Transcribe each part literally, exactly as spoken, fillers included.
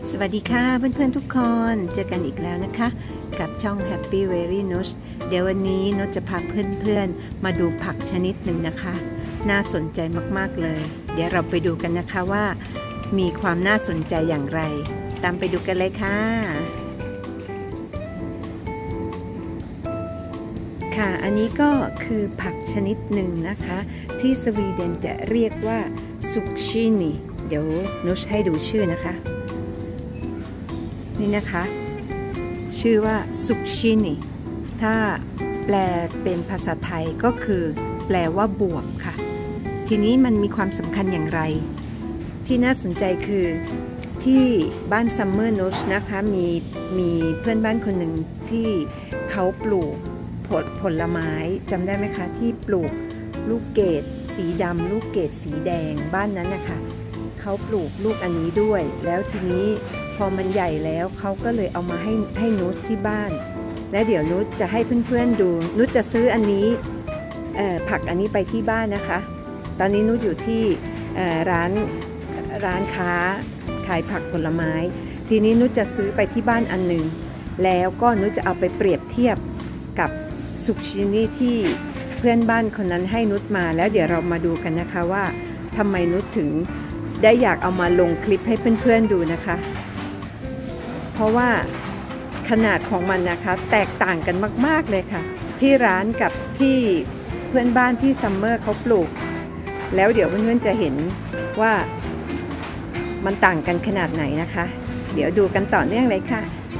สวัสดีค่ะเพื่อนๆทุกคนเจอกันอีกแล้วนะคะกับช่อง Happy Very Nush เดี๋ยววันนี้นุชจะพาเพื่อนๆมาดูผักชนิดหนึ่งนะคะน่าสนใจมากๆเลยเดี๋ยวเราไปดูกันนะคะว่ามีความน่าสนใจอย่างไรตามไปดูกันเลยค่ะค่ะอันนี้ก็คือผักชนิดหนึ่งนะคะที่สวีเดนจะเรียกว่าซุกชินีเดี๋ยวนุชให้ดูชื่อนะคะนี่นะคะชื่อว่าซุกชินีถ้าแปลเป็นภาษาไทยก็คือแปลว่าบวบค่ะทีนี้มันมีความสำคัญอย่างไรที่น่าสนใจคือที่บ้านซัมเมอร์นุชนะคะมีมีเพื่อนบ้านคนหนึ่งที่เขาปลูกผลผลไม้จำได้ไหมคะที่ปลูกลูกเกดสีดำลูกเกดสีแดงบ้านนั้นนะคะเขาปลูกลูกอันนี้ด้วยแล้วทีนี้พอมันใหญ่แล้วเขาก็เลยเอามาให้ให้นุชที่บ้านและเดี๋ยวนุชจะให้เพื่อนๆดูนุชจะซื้ออันนี้ผักอันนี้ไปที่บ้านนะคะตอนนี้นุชอยู่ที่ร้านร้านค้าขายผักผลไม้ทีนี้นุชจะซื้อไปที่บ้านอันหนึ่งแล้วก็นุชจะเอาไปเปรียบเทียบกับซุกชินีที่เพื่อนบ้านคนนั้นให้นุชมาแล้วเดี๋ยวเรามาดูกันนะคะว่าทำไมนุชถึงได้อยากเอามาลงคลิปให้เพื่อนๆดูนะคะเพราะว่าขนาดของมันนะคะแตกต่างกันมากๆเลยค่ะที่ร้านกับที่เพื่อนบ้านที่ซัมเมอร์เขาปลูกแล้วเดี๋ยวเพื่อนๆจะเห็นว่ามันต่างกันขนาดไหนนะคะเดี๋ยวดูกันต่อเนื่องเลยค่ะ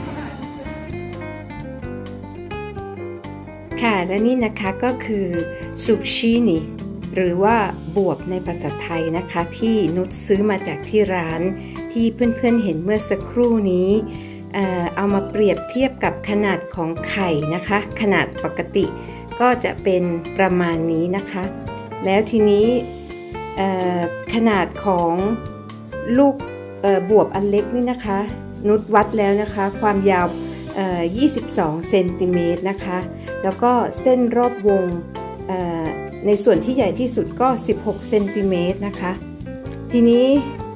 ค่ะและนี่นะคะก็คือซุกชินีหรือว่าบวบในภาษาไทยนะคะที่นุชซื้อมาจากที่ร้านที่เพื่อนๆเห็นเมื่อสักครู่นี้เอ่อเอามาเปรียบเทียบกับขนาดของไข่นะคะขนาดปกติก็จะเป็นประมาณนี้นะคะแล้วทีนี้เอ่อขนาดของลูกเอ่อบวบอันเล็กนี่นะคะนุชวัดแล้วนะคะความยาวเอ่อยี่สิบสองเซนติเมตรนะคะแล้วก็เส้นรอบวงเอ่อในส่วนที่ใหญ่ที่สุดก็สิบหกเซนติเมตรนะคะทีนี้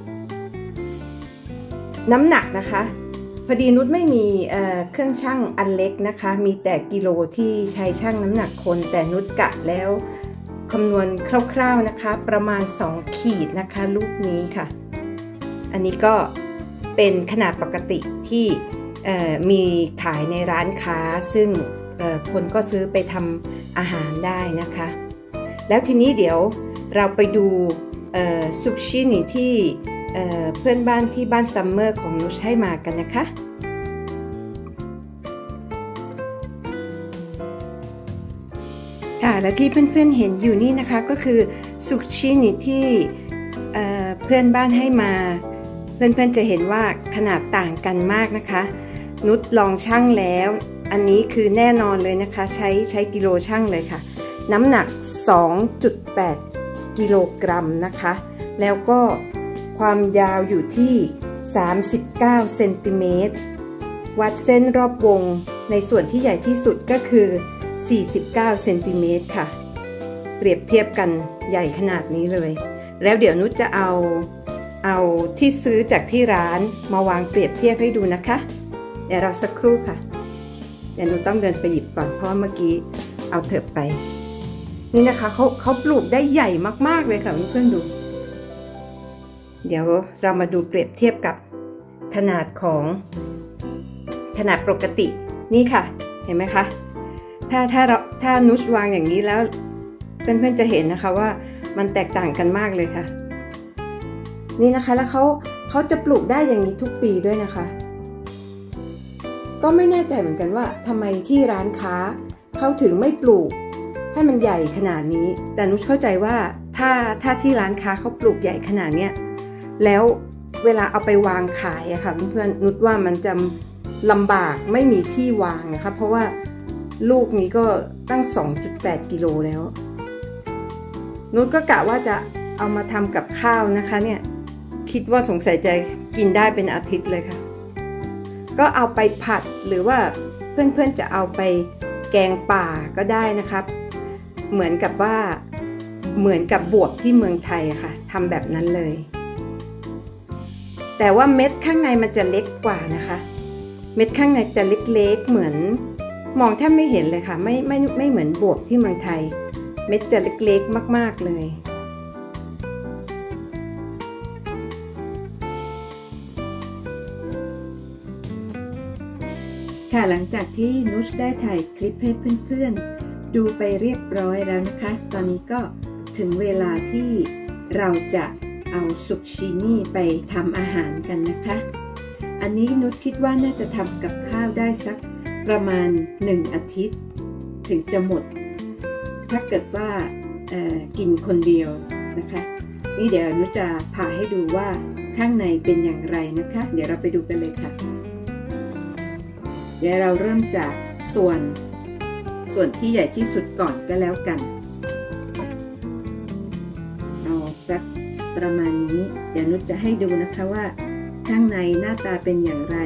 น้ำหนักนะคะพอดีนุชไม่มีเอ่อเครื่องชั่งอันเล็กนะคะมีแต่กิโลที่ใช้ชั่งน้ำหนักคนแต่นุชกะแล้วคำนวณคร่าวๆนะคะประมาณสองขีดนะคะลูกนี้ค่ะอันนี้ก็เป็นขนาดปกติที่มีขายในร้านค้าซึ่งคนก็ซื้อไปทำอาหารได้นะคะแล้วทีนี้เดี๋ยวเราไปดูซุกชินีที่เพื่อนบ้านที่บ้านซัมเมอร์ของนุชให้มากันนะคะค่ะและที่เพื่อนๆเห็นอยู่นี่นะคะก็คือซุกชินีที่เพื่อนบ้านให้มาเพื่อนๆจะเห็นว่าขนาดต่างกันมากนะคะนุชลองชั่งแล้วอันนี้คือแน่นอนเลยนะคะใช้ใช้กิโลชั่งเลยค่ะน้ำหนัก สองจุดแปด กิโลกรัมนะคะแล้วก็ความยาวอยู่ที่สามสิบเก้าเซนติเมตรวัดเส้นรอบวงในส่วนที่ใหญ่ที่สุดก็คือสี่สิบเก้าเซนติเมตรค่ะเปรียบเทียบกันใหญ่ขนาดนี้เลยแล้วเดี๋ยวนุชจะเอาเอาที่ซื้อจากที่ร้านมาวางเปรียบเทียบให้ดูนะคะเดี๋ยวเราสักครู่ค่ะเดี๋ยวนุชต้องเดินไปหยิบก่อนเพราะเมื่อกี้เอาเถอะไปนี่นะคะเขาเขาปลูกได้ใหญ่มากๆเลยค่ะเพื่อนๆดูเดี๋ยวเรามาดูเปรียบเทียบกับขนาดของขนาดปกตินี่ค่ะเห็นไหมคะถ้าถ้าเราถ้านุชวางอย่างนี้แล้วเพื่อนๆจะเห็นนะคะว่ามันแตกต่างกันมากเลยค่ะนี่นะคะแล้วเขาเขาจะปลูกได้อย่างนี้ทุกปีด้วยนะคะก็ไม่แน่ใจเหมือนกันว่าทำไมที่ร้านค้าเขาถึงไม่ปลูกให้มันใหญ่ขนาดนี้แต่นุชเข้าใจว่าถ้าถ้าที่ร้านค้าเขาปลูกใหญ่ขนาดเนี้ยแล้วเวลาเอาไปวางขายอะค่ะเพื่อนๆนุชว่ามันจะลำบากไม่มีที่วางนะคะเพราะว่าลูกนี้ก็ตั้ง สองจุดแปด กิโลแล้วนุชก็กะว่าจะเอามาทำกับข้าวนะคะเนี่ยคิดว่าสงสัยจะกินได้เป็นอาทิตย์เลยค่ะก็เอาไปผัดหรือว่าเพื่อนๆจะเอาไปแกงป่าก็ได้นะครับเหมือนกับว่าเหมือนกับบวบที่เมืองไทยอะค่ะทำแบบนั้นเลยแต่ว่าเม็ดข้างในมันจะเล็กกว่านะคะเม็ดข้างในจะเล็กๆเหมือนมองแทบไม่เห็นเลยค่ะไม่ไม่ไม่เหมือนบวบที่เมืองไทยเม็ดจะเล็กๆมากๆเลยค่ะหลังจากที่นุชได้ถ่ายคลิปให้เพื่อนๆดูไปเรียบร้อยแล้วนะคะตอนนี้ก็ถึงเวลาที่เราจะเอาซุกชินี่ไปทำอาหารกันนะคะอันนี้นุชคิดว่าน่าจะทำกับข้าวได้สักประมาณหนึ่งอาทิตย์ถึงจะหมดถ้าเกิดว่ากินคนเดียวนะคะนี่เดี๋ยวนุชจะผ่าให้ดูว่าข้างในเป็นอย่างไรนะคะเดี๋ยวเราไปดูกันเลยค่ะเดี๋ยวเราเริ่มจากส่วนส่วนที่ใหญ่ที่สุดก่อนก็แล้วกันเอาสักประมาณนี้เดี๋ยวนุชจะให้ดูนะคะว่าข้างในหน้าตาเป็นอย่างไร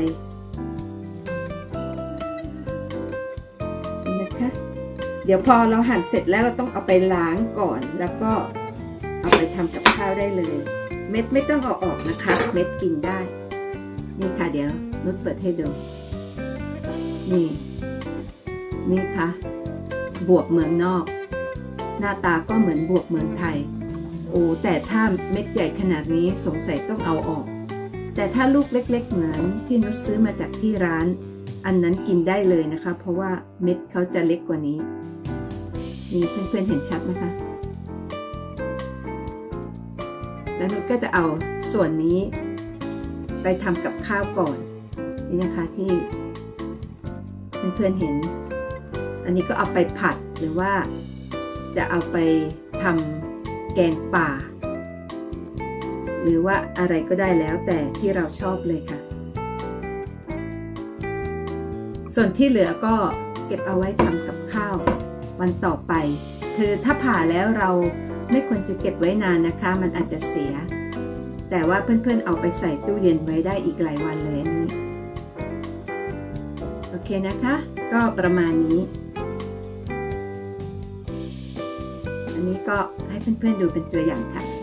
นะคะเดี๋ยวพอเราหั่นเสร็จแล้วเราต้องเอาไปล้างก่อนแล้วก็เอาไปทำกับข้าวได้เลยเม็ดไม่ต้องเอาออกนะคะเม็ดกินได้นี่ค่ะเดี๋ยวนุชเปิดให้ดูนี่นี่ค่ะบวบเมืองนอกหน้าตาก็เหมือนบวบเมืองไทยโอ้แต่ถ้าเม็ดใหญ่ขนาดนี้สงสัยต้องเอาออกแต่ถ้าลูกเล็กๆเหมือนที่นุชซื้อมาจากที่ร้านอันนั้นกินได้เลยนะคะเพราะว่าเม็ดเขาจะเล็กกว่านี้นี่เพื่อนๆเห็นชัดนะคะแล้วนุชก็จะเอาส่วนนี้ไปทำกับข้าวก่อนนี่นะคะที่เพื่อนๆเห็นอันนี้ก็เอาไปผัดหรือว่าจะเอาไปทำแกงป่าหรือว่าอะไรก็ได้แล้วแต่ที่เราชอบเลยค่ะส่วนที่เหลือก็เก็บเอาไว้ทำกับข้าววันต่อไปคือถ้าผ่าแล้วเราไม่ควรจะเก็บไว้นานนะคะมันอาจจะเสียแต่ว่าเพื่อนๆเอาไปใส่ตู้เย็นไว้ได้อีกหลายวันเลยนี่โอเคนะคะก็ประมาณนี้อันนี้ก็ให้เพื่อนๆดูเป็นตัวอย่างค่ะ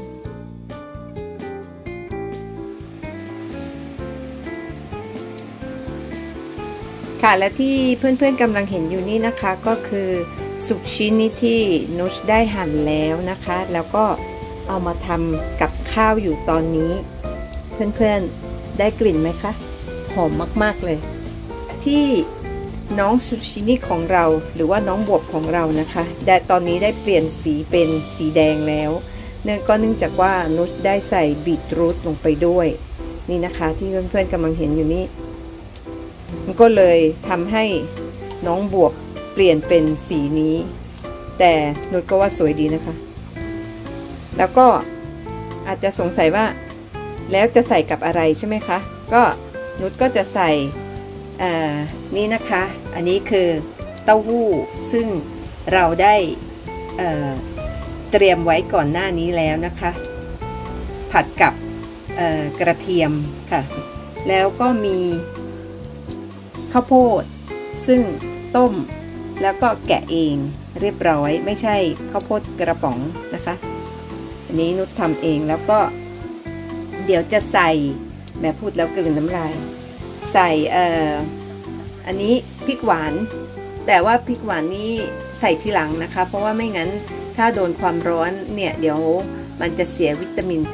ค่ะและที่เพื่อนๆกำลังเห็นอยู่นี่นะคะก็คือซุกชินี่ที่นุชได้หั่นแล้วนะคะแล้วก็เอามาทำกับข้าวอยู่ตอนนี้เพื่อนๆได้กลิ่นไหมคะหอมมากๆเลยที่น้องซุกชินี่ของเราหรือว่าน้องบวบของเรานะคะแต่ตอนนี้ได้เปลี่ยนสีเป็นสีแดงแล้วเนื่องก็เนื่องจากว่านุชได้ใส่บีทรูทลงไปด้วยนี่นะคะที่เพื่อนๆกำลังเห็นอยู่นี่มันก็เลยทำให้น้องบวบเปลี่ยนเป็นสีนี้แต่นุชก็ว่าสวยดีนะคะแล้วก็อาจจะสงสัยว่าแล้วจะใส่กับอะไรใช่ไหมคะก็นุชก็จะใส่นี่นะคะอันนี้คือเต้าหู้ซึ่งเราได้เ, เตรียมไว้ก่อนหน้านี้แล้วนะคะผัดกับกระเทียมค่ะแล้วก็มีข้าวโพดซึ่งต้มแล้วก็แกะเองเรียบร้อยไม่ใช่ข้าวโพดกระป๋องนะคะอันนี้นุชทำเองแล้วก็เดี๋ยวจะใส่แม่พูดแล้วกลืนน้ำลายใส่เอ่ออันนี้พริกหวานแต่ว่าพริกหวานนี้ใส่ทีหลังนะคะเพราะว่าไม่งั้นถ้าโดนความร้อนเนี่ยเดี๋ยวมันจะเสียวิตามินไป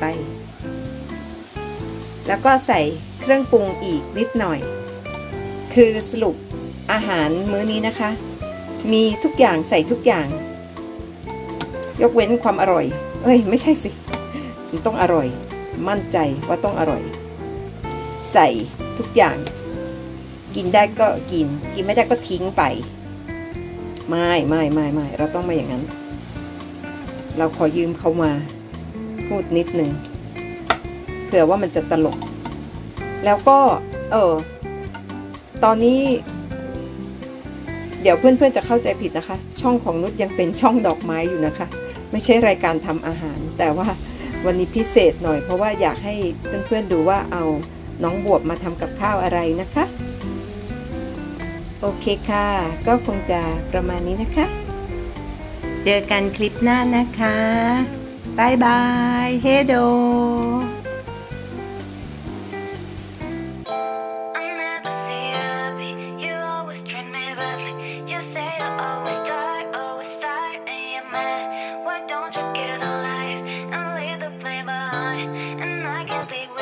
แล้วก็ใส่เครื่องปรุงอีกนิดหน่อยคือสรุปอาหารมื้อนี้นะคะมีทุกอย่างใส่ทุกอย่างยกเว้นความอร่อยเอ้ยไม่ใช่สิมันต้องอร่อยมั่นใจว่าต้องอร่อยใส่ทุกอย่างกินได้ก็กินกินไม่ได้ก็ทิ้งไปไม่ไม่ไม่ไม่เราต้องมาอย่างนั้นเราขอยืมเขามาพูดนิดนึงเผื่อว่ามันจะตลกแล้วก็เออตอนนี้เดี๋ยวเพื่อนๆจะเข้าใจผิดนะคะช่องของนุชยังเป็นช่องดอกไม้อยู่นะคะไม่ใช่รายการทำอาหารแต่ว่าวันนี้พิเศษหน่อยเพราะว่าอยากให้เพื่อนๆดูว่าเอาน้องบวบมาทำกับข้าวอะไรนะคะโอเคค่ะก็คงจะประมาณนี้นะคะเจอกันคลิปหน้านะคะบายบายเฮโด and I can be